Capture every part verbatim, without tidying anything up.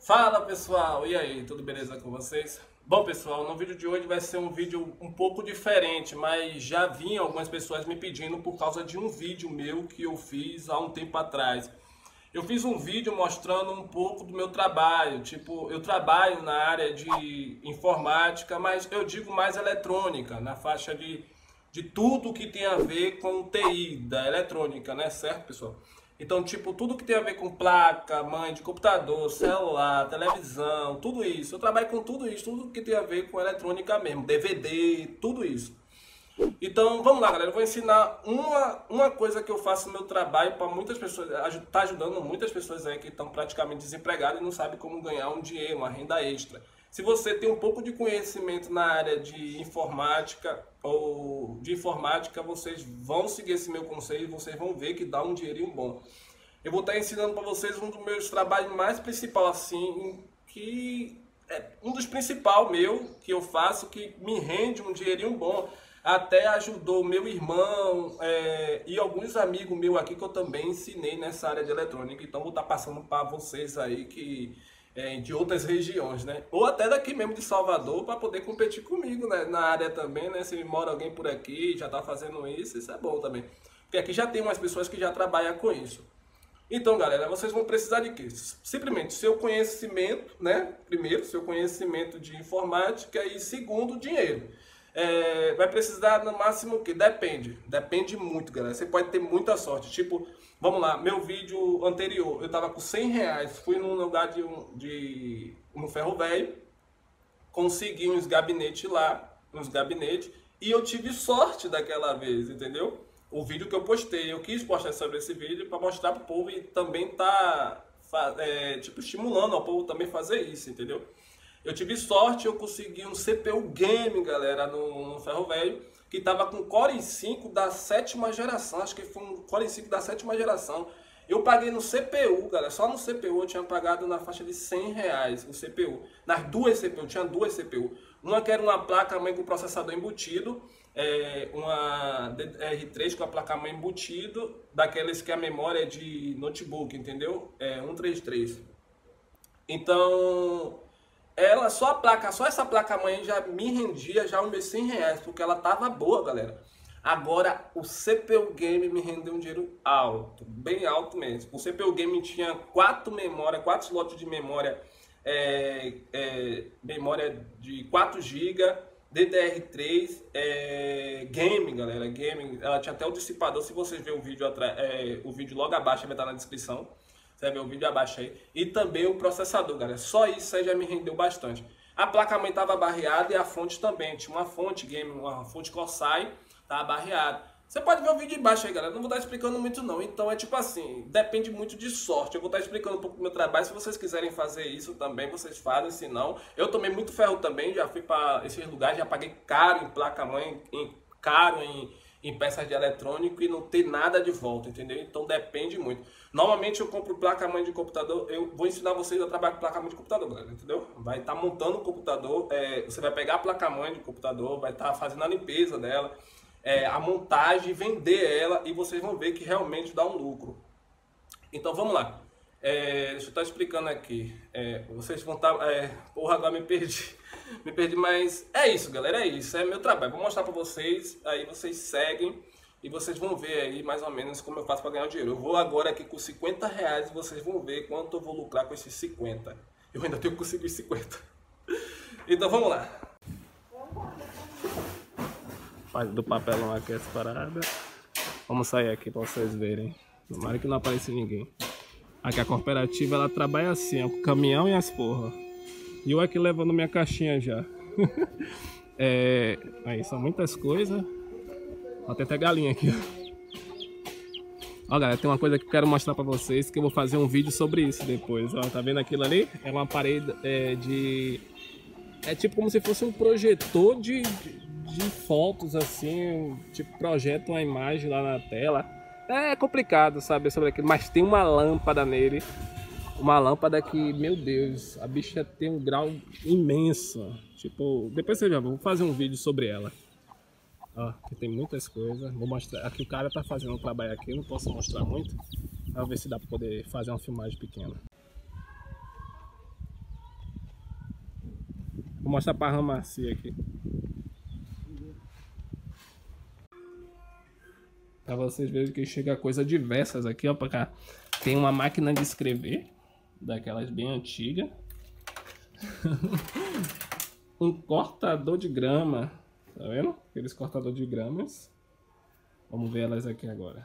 Fala pessoal, e aí, tudo beleza com vocês? Bom pessoal, no vídeo de hoje vai ser um vídeo um pouco diferente, mas já vinham algumas pessoas me pedindo por causa de um vídeo meu que eu fiz há um tempo atrás. Eu fiz um vídeo mostrando um pouco do meu trabalho, tipo, eu trabalho na área de informática, mas eu digo mais eletrônica, na faixa de, de tudo que tem a ver com T I, da eletrônica, né, certo pessoal? Então, tipo, tudo que tem a ver com placa, mãe de computador, celular, televisão, tudo isso. Eu trabalho com tudo isso, tudo que tem a ver com eletrônica mesmo, D V D, tudo isso. Então, vamos lá, galera. Eu vou ensinar uma, uma coisa que eu faço no meu trabalho para muitas pessoas, tá ajudando muitas pessoas aí que estão praticamente desempregadas e não sabem como ganhar um dinheiro, uma renda extra. Se você tem um pouco de conhecimento na área de informática ou de informática, vocês vão seguir esse meu conselho e vocês vão ver que dá um dinheirinho bom. Eu vou estar ensinando para vocês um dos meus trabalhos mais principais, assim, que é um dos principais meu que eu faço, que me rende um dinheirinho bom. Até ajudou meu irmão é, e alguns amigos meus aqui que eu também ensinei nessa área de eletrônica. Então vou estar passando para vocês aí que é, de outras regiões, né? Ou até daqui mesmo de Salvador para poder competir comigo, né? Na área também, né? Se mora alguém por aqui já está fazendo isso, isso é bom também. Porque aqui já tem umas pessoas que já trabalham com isso. Então, galera, vocês vão precisar de quê? Simplesmente seu conhecimento, né? Primeiro, seu conhecimento de informática e segundo, dinheiro. É, vai precisar no máximo o que? Depende. Depende muito, galera. Você pode ter muita sorte. Tipo, vamos lá, meu vídeo anterior, eu tava com cem reais, fui num lugar de, de no Ferro Velho, consegui uns gabinetes lá, uns gabinetes, e eu tive sorte daquela vez, entendeu? O vídeo que eu postei, eu quis postar sobre esse vídeo para mostrar pro povo e também tá é, tipo, estimulando ao povo também fazer isso, entendeu? Eu tive sorte, eu consegui um C P U Game, galera, no, no Ferro Velho, que tava com Core i cinco da sétima geração, acho que foi um Core i cinco da sétima geração. Eu paguei no C P U, galera, só no C P U eu tinha pagado na faixa de cem reais o C P U. Nas duas C P U, tinha duas C P U. Uma que era uma placa-mãe com processador embutido, é, uma D D R três com a placa-mãe embutido, daqueles que a memória é de notebook, entendeu? É cento e trinta e três. Então, ela, só a placa, só essa placa-mãe já me rendia já uns cem reais, porque ela tava boa, galera. Agora, o C P U Game me rendeu um dinheiro alto, bem alto mesmo. O C P U Game tinha quatro memórias, quatro slots de memória, é, é, memória de quatro gigas, D D R três, é, game, galera, game. Ela tinha até o dissipador, se vocês verem o vídeo, é, o vídeo logo abaixo vai estar na descrição. Você vai ver o vídeo abaixo aí. E também o processador, galera. Só isso aí já me rendeu bastante. A placa-mãe estava barreada e a fonte também. Tinha uma fonte game, uma fonte Corsair, estava barreada. Você pode ver o vídeo embaixo aí, galera. Não vou estar explicando muito não. Então é tipo assim, depende muito de sorte. Eu vou estar explicando um pouco do meu trabalho. Se vocês quiserem fazer isso também, vocês fazem. Se não, eu tomei muito ferro também. Já fui para esses lugares, já paguei caro em placa-mãe, em, caro em... em peças de eletrônico e não ter nada de volta, entendeu? Então depende muito. Normalmente eu compro placa-mãe de computador, eu vou ensinar vocês a trabalhar com placa-mãe de computador, galera, entendeu? Vai estar tá montando o computador, é, você vai pegar a placa-mãe de computador, vai estar tá fazendo a limpeza dela, é, a montagem, vender ela e vocês vão ver que realmente dá um lucro. Então vamos lá. É, deixa eu estar explicando aqui. É, vocês vão estar... Tá, é, porra, agora me perdi. Me perdi, mas é isso, galera. É isso. É meu trabalho. Vou mostrar para vocês. Aí vocês seguem. E vocês vão ver aí mais ou menos como eu faço para ganhar o dinheiro. Eu vou agora aqui com cinquenta reais. E vocês vão ver quanto eu vou lucrar com esses cinquenta. Eu ainda tenho que conseguir os cinquenta. Então vamos lá. Faz do papelão aqui essa parada. Vamos sair aqui para vocês verem. Tomara que não apareça ninguém. Aqui a cooperativa ela trabalha assim, ó, com o caminhão e as porra. E eu aqui levando minha caixinha já. É, aí são muitas coisas. Ó, tem até galinha aqui, ó. Ó, galera, tem uma coisa que eu quero mostrar pra vocês, que eu vou fazer um vídeo sobre isso depois. Ó, tá vendo aquilo ali? É uma parede é, de... É tipo como se fosse um projetor de, de, de fotos assim. Tipo, projeta uma imagem lá na tela. É complicado saber sobre aquilo, mas tem uma lâmpada nele. Uma lâmpada que, meu Deus, a bicha tem um grau imenso. Tipo, depois você já vou fazer um vídeo sobre ela. Ó, aqui tem muitas coisas. Vou mostrar. Aqui o cara tá fazendo um trabalho aqui, eu não posso mostrar muito. Vamos ver se dá pra poder fazer uma filmagem pequena. Vou mostrar pra rama macia aqui. Pra vocês verem que chega coisa diversas aqui, ó, pra cá. Tem uma máquina de escrever, daquelas bem antigas. Um cortador de grama, tá vendo? Aqueles cortador de gramas. Vamos ver elas aqui agora.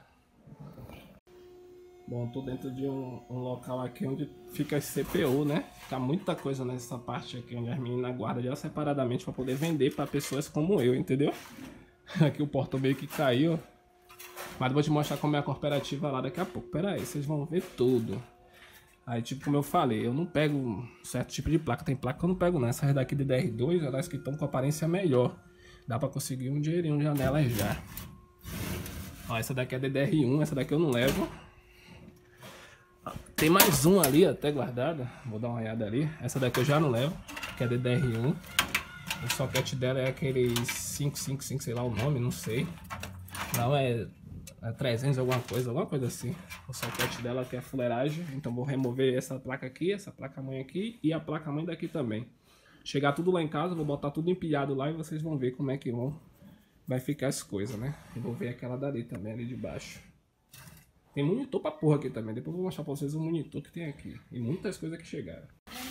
Bom, tô dentro de um, um local aqui onde fica esse C P U, né? Fica muita coisa nessa parte aqui, onde as meninas guardam já separadamente para poder vender para pessoas como eu, entendeu? Aqui o portão meio que caiu. Mas vou te mostrar como é a cooperativa lá daqui a pouco. Pera aí, vocês vão ver tudo. Aí, tipo, como eu falei, eu não pego um certo tipo de placa. Tem placa que eu não pego não. Essas daqui de D R dois, elas que estão com aparência melhor. Dá pra conseguir um dinheirinho já nelas já. Ó, essa daqui é D D R um, essa daqui eu não levo. Tem mais um ali até guardada. Vou dar uma olhada ali. Essa daqui eu já não levo, que é D D R um. O socket dela é aquele cinco cinco cinco, sei lá o nome, não sei. Não, é... É trezentos alguma coisa, alguma coisa assim. O socket dela que é fuleiragem. Então vou remover essa placa aqui, essa placa mãe aqui e a placa mãe daqui também. Chegar tudo lá em casa, vou botar tudo empilhado lá e vocês vão ver como é que vão, vai ficar as coisas, né? E vou ver aquela dali também, ali de baixo. Tem monitor pra porra aqui também. Depois eu vou mostrar pra vocês o monitor que tem aqui. E muitas coisas que chegaram.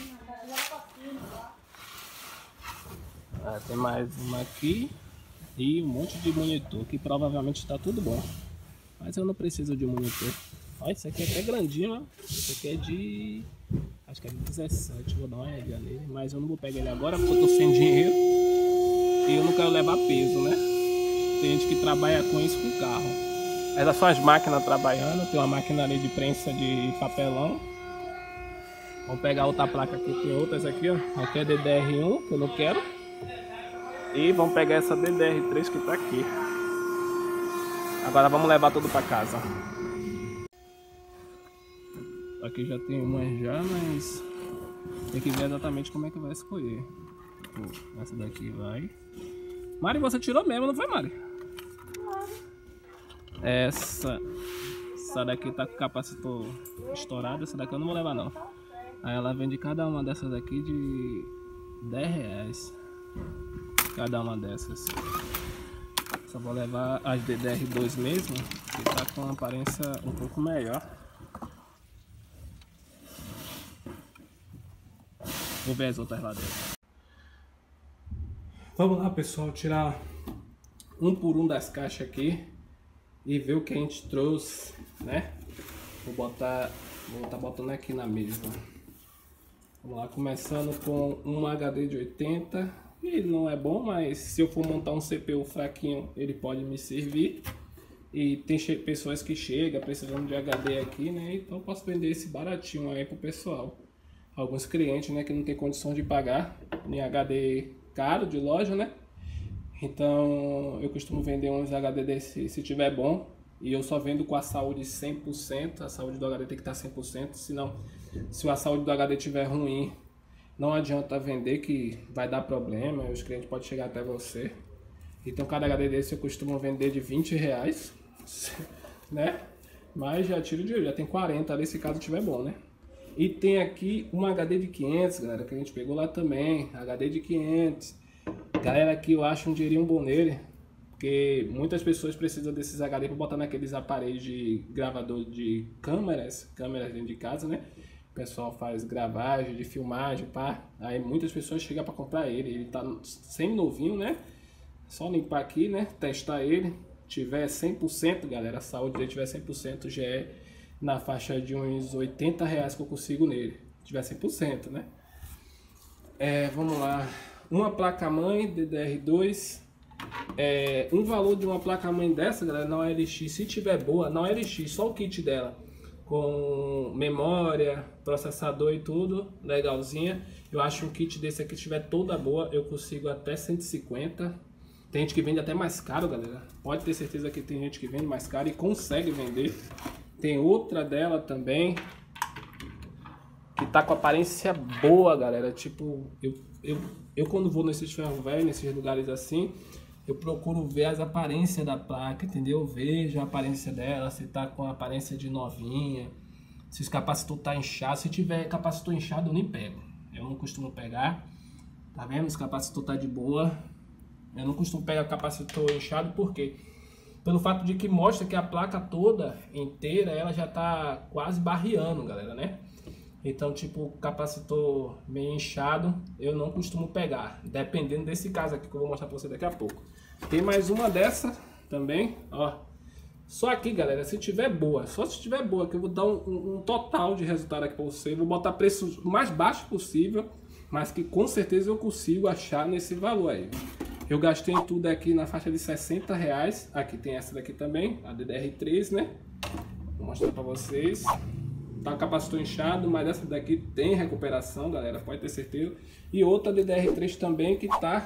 Ah, tem mais uma aqui. E um monte de monitor que provavelmente está tudo bom. Mas eu não preciso de monitor. Olha, esse aqui é até grandinho, ó. Esse aqui é de... acho que é de dezessete. Vou dar uma olhada nele. Mas eu não vou pegar ele agora porque eu tô sem dinheiro. E eu não quero levar peso, né? Tem gente que trabalha com isso com carro. Essas são as máquinas trabalhando. Tem uma máquina ali de prensa de papelão. Vamos pegar outra placa aqui. Tem outras aqui, ó. Aqui é D D R um, que eu não quero. E vamos pegar essa D D R três que tá aqui. Agora vamos levar tudo para casa. Aqui já tem uma já, mas tem que ver exatamente como é que vai escolher. Essa daqui vai. Mari, você tirou mesmo, não foi, Mari? Essa, essa daqui tá com o capacitor estourado. Essa daqui eu não vou levar não. Aí ela vende cada uma dessas daqui de dez reais. Cada uma dessas. Só vou levar as D D R dois mesmo, que tá com uma aparência um pouco melhor. Vou ver as outras lá dentro. Vamos lá, pessoal, tirar um por um das caixas aqui e ver o que a gente trouxe, né? Vou botar, vou botar botando aqui na mesa. Vamos lá, começando com um H D de oitenta. Ele não é bom, mas se eu for montar um C P U fraquinho, ele pode me servir. E tem pessoas que chegam precisando de H D aqui, né? Então eu posso vender esse baratinho aí pro pessoal. Alguns clientes, né, que não tem condição de pagar em H D caro de loja, né? Então eu costumo vender uns H D desse se tiver bom. E eu só vendo com a saúde cem por cento. A saúde do H D tem que estar cem por cento. Senão, se a saúde do H D estiver ruim, não adianta vender, que vai dar problema, os clientes podem chegar até você. Então cada H D desse eu costumo vender de vinte reais, né? Mas já tiro de já tem quarenta ali se caso tiver bom, né? E tem aqui um H D de quinhentos, galera, que a gente pegou lá também, H D de quinhentos. Galera, aqui eu acho um dinheirinho bom nele, porque muitas pessoas precisam desses H D para botar naqueles aparelhos de gravador de câmeras, câmeras dentro de casa, né? O pessoal faz gravagem, de filmagem, pá. Aí muitas pessoas chegam para comprar ele. Ele tá semi-novinho, né? Só limpar aqui, né? Testar ele. Tiver cem por cento, galera, a saúde dele tiver cem por cento, já é na faixa de uns oitenta reais que eu consigo nele. Se tiver cem por cento, né? É, vamos lá. Uma placa-mãe D D R dois. É, um valor de uma placa-mãe dessa, galera, na O L X, se tiver boa, na O L X, só o kit dela, com memória, processador e tudo, legalzinha. Eu acho um kit desse aqui, se tiver toda boa, eu consigo até cento e cinquenta. Tem gente que vende até mais caro, galera. Pode ter certeza que tem gente que vende mais caro e consegue vender. Tem outra dela também, que tá com aparência boa, galera. Tipo, eu, eu, eu quando vou nesses ferro velho, nesses lugares assim, eu procuro ver as aparências da placa, entendeu? Eu vejo a aparência dela, se tá com a aparência de novinha, se o capacitor tá inchado. Se tiver capacitor inchado, eu nem pego. Eu não costumo pegar. Tá vendo? Esse capacitor tá de boa. Eu não costumo pegar capacitor inchado, por quê? Pelo fato de que mostra que a placa toda inteira, ela já tá quase barreando, galera, né? Então, tipo, capacitor meio inchado, eu não costumo pegar, dependendo desse caso aqui que eu vou mostrar pra você daqui a pouco. Tem mais uma dessa também, ó. Só aqui, galera, se tiver boa, só se tiver boa, que eu vou dar um, um, um total de resultado aqui pra você. Vou botar preço mais baixo possível, mas que com certeza eu consigo achar nesse valor aí. Eu gastei tudo aqui na faixa de sessenta reais. Aqui tem essa daqui também, a D D R três, né? Vou mostrar pra vocês. Tá o capacitor inchado, mas essa daqui tem recuperação, galera, pode ter certeza. E outra D D R três também que tá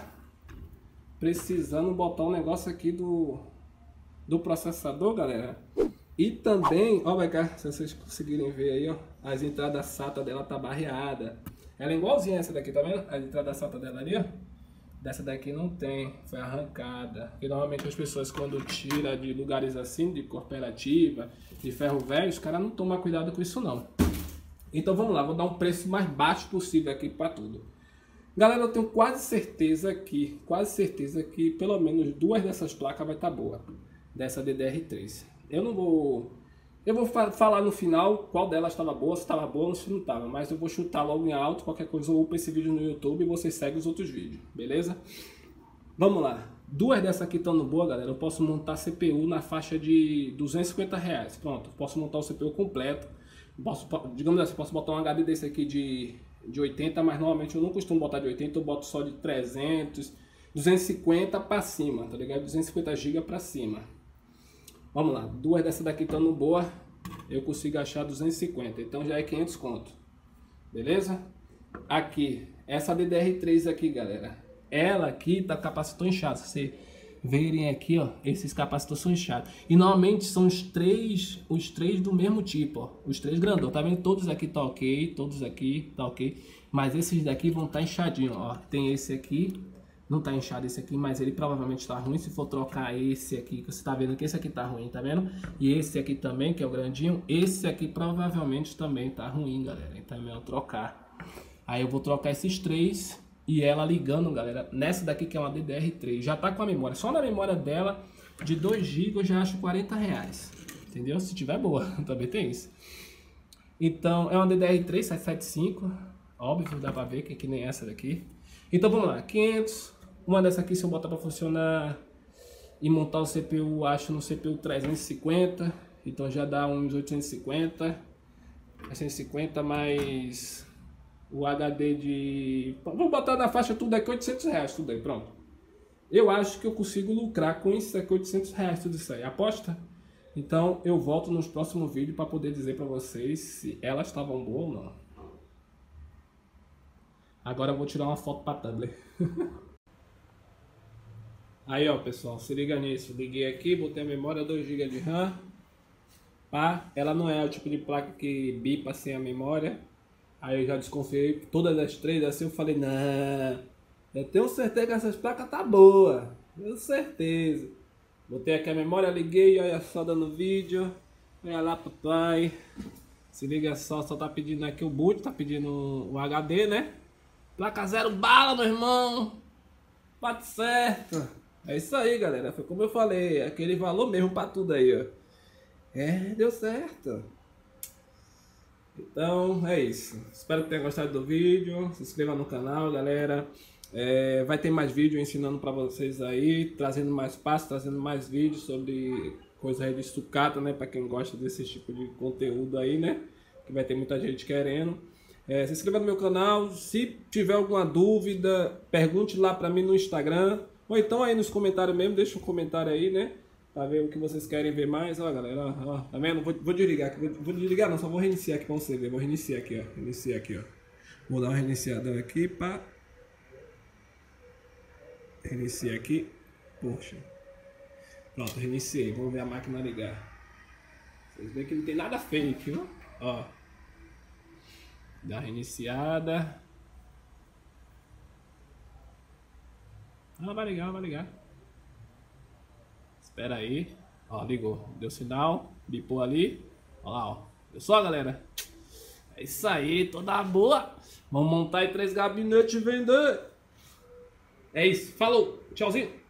precisando botar um negócio aqui do, do processador, galera. E também, ó, vai cá, se vocês conseguirem ver aí, ó, as entradas SATA dela tá barreada. Ela é igualzinha essa daqui, tá vendo? As entradas SATA dela ali, ó. Dessa daqui não tem, foi arrancada. E normalmente as pessoas quando tira de lugares assim, de cooperativa, de ferro velho, os caras não tomam cuidado com isso não. Então vamos lá, vou dar um preço mais baixo possível aqui para tudo. Galera, eu tenho quase certeza que, quase certeza que pelo menos duas dessas placas vai estar boa. Dessa D D R três. Eu não vou... Eu vou fa falar no final qual delas estava boa, se estava boa ou se não estava. Mas eu vou chutar logo em alto, qualquer coisa eu upo esse vídeo no YouTube e você segue os outros vídeos, beleza? Vamos lá. Duas dessas aqui estão no boa, galera. Eu posso montar C P U na faixa de duzentos e cinquenta reais. Pronto, posso montar o C P U completo. Posso, digamos assim, posso botar um H D desse aqui de, de oitenta, mas normalmente eu não costumo botar de oitenta, eu boto só de trezentos, duzentos e cinquenta para cima, tá ligado? duzentos e cinquenta gigas para cima. Vamos lá, duas dessas daqui estão no boa, eu consigo achar duzentos e cinquenta, então já é quinhentos conto, beleza? Aqui, essa D D R três aqui, galera, ela aqui tá capacitor inchado, se vocês verem aqui, ó, esses capacitores são inchados, e normalmente são os três, os três do mesmo tipo, ó, os três grandão, tá vendo? Todos aqui tá ok, todos aqui tá ok, mas esses daqui vão estar tá inchadinhos, ó, tem esse aqui. Não tá inchado esse aqui, mas ele provavelmente tá ruim. Se for trocar esse aqui, que você tá vendo que esse aqui tá ruim, tá vendo? E esse aqui também, que é o grandinho, esse aqui provavelmente também tá ruim, galera. Então é melhor trocar. Aí eu vou trocar esses três e ela ligando, galera, nessa daqui que é uma D D R três. Já tá com a memória. Só na memória dela, de dois gigas, eu já acho quarenta reais. Entendeu? Se tiver boa, também tem isso. Então é uma D D R três setecentos e setenta e cinco. Óbvio, dá pra ver que é que nem essa daqui. Então vamos lá, quinhentos. Uma dessa aqui, se eu botar para funcionar e montar o C P U, acho no C P U trezentos e cinquenta. Então já dá uns oitocentos e cinquenta. oitocentos e cinquenta mais o H D de... Vou botar na faixa tudo aqui, oitocentos reais, tudo aí, pronto. Eu acho que eu consigo lucrar com isso aqui, oitocentos reais, tudo isso aí. Aposta? Então eu volto nos próximos vídeos para poder dizer para vocês se elas estavam boas ou não. Agora eu vou tirar uma foto para tablet. Aí, ó, pessoal, se liga nisso. Liguei aqui, botei a memória, dois gigas de RAM. Pá, ela não é o tipo de placa que bipa sem a memória. Aí eu já desconfiei. Todas as três assim, eu falei, não, eu tenho certeza que essas placas tá boa. Tenho certeza. Botei aqui a memória, liguei, olha só dando vídeo. Olha lá, papai. Se liga só, só tá pedindo aqui o boot, tá pedindo o H D, né? Placa zero bala, meu irmão. Bate certo. É isso aí, galera. Foi como eu falei. Aquele valor mesmo pra tudo aí, ó. É, deu certo. Então, é isso. Espero que tenham gostado do vídeo. Se inscreva no canal, galera. É, vai ter mais vídeo ensinando pra vocês aí. Trazendo mais passos, trazendo mais vídeos sobre coisas aí de sucata, né? Pra quem gosta desse tipo de conteúdo aí, né? Que vai ter muita gente querendo. É, se inscreva no meu canal. Se tiver alguma dúvida, pergunte lá pra mim no Instagram. Ou então aí nos comentários mesmo, deixa um comentário aí, né? Pra ver o que vocês querem ver mais. Ó, galera, ó, ó, tá vendo? Vou, vou desligar aqui. Vou, vou desligar não, só vou reiniciar aqui pra você ver. Vou reiniciar aqui, ó. Reiniciar aqui, ó. Vou dar uma reiniciada aqui, pá. Reiniciar aqui. Poxa. Pronto, reiniciei. Vamos ver a máquina ligar. Vocês veem que não tem nada fake, viu? Ó. Dá uma reiniciada. Ah, vai ligar, vai ligar. Espera aí. Ó, ligou. Deu sinal. Bipou ali. Ó lá, ó. Viu só, galera? É isso aí, toda boa. Vamos montar aí três gabinetes e vender. É isso. Falou. Tchauzinho.